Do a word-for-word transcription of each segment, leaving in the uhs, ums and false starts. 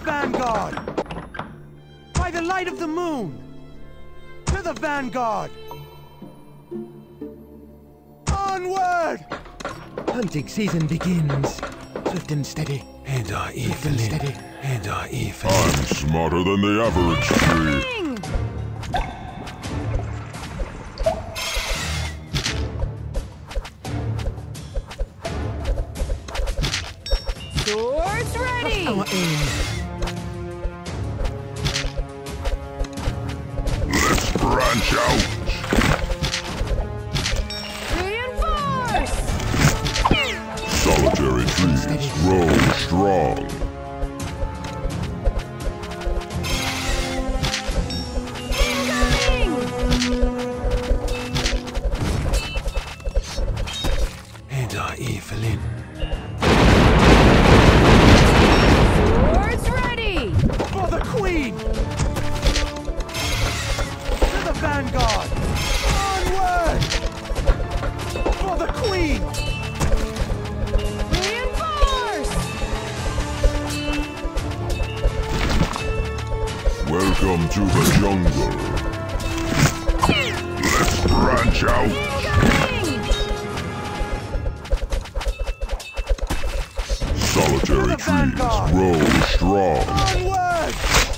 vanguard! By the light of the moon! To the vanguard! Onward! Hunting season begins. Swift and steady. And I even steady. And I even. I'm smarter than the average tree. Swords ready! Our aim. Let's branch out. Reinforce! Solitary trees grow strong. Incoming! And I Evelyn. Swords ready! For the Queen! To the vanguard! Onward! For the Queen! Reinforce! Welcome to the jungle. Let's branch out. Incoming! Solitary trees grow strong. Onward!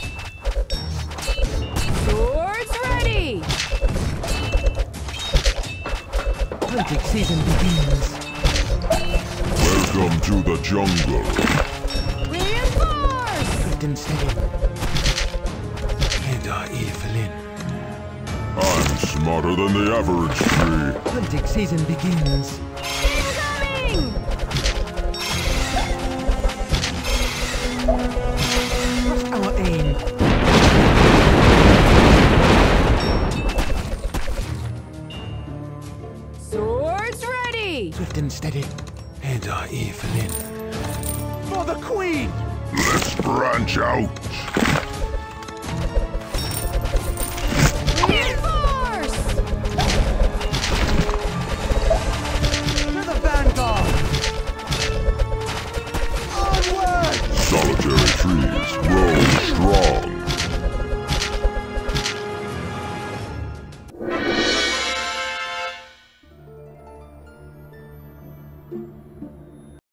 Swords ready! Hunting season begins. Welcome to the jungle. Reinforce! Swift and steady. And I Evelyn. I'm smarter than the average tree. Hunting season begins. Incoming! What's our aim? Swords ready! Swift and steady. And I Evelyn. For the Queen! Let's branch out. Reinforce! To the vanguard! Onward! Solitary trees grow strong.